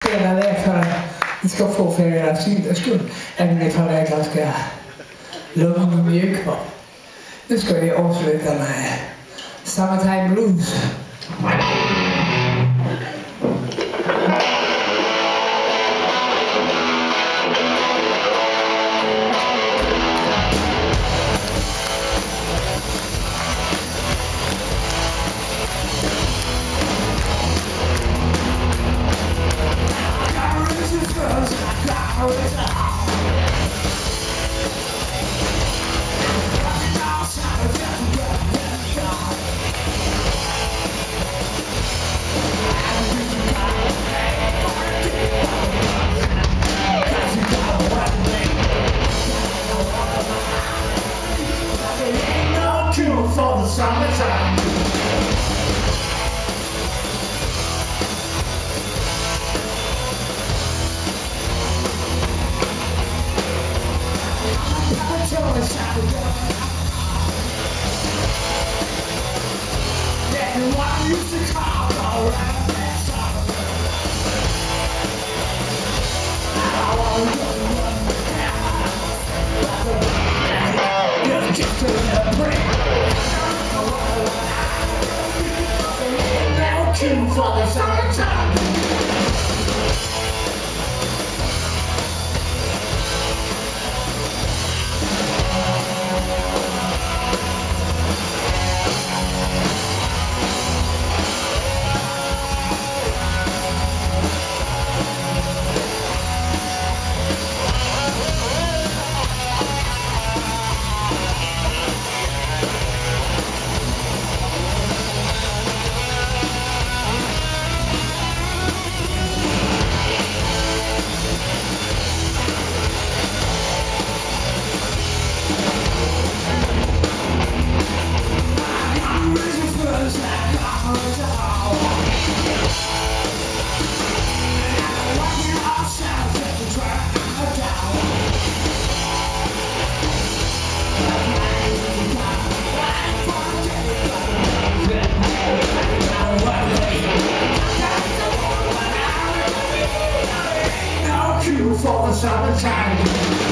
spela det för att ni ska få för era synders skull. Även om ni tar det ganska lugn och mjuk. Nu ska vi avsluta med Summertime Blues. For the summertime. Yeah, what used to call around that summer. I want to run down. Just a break. For the summertime. For the summertime.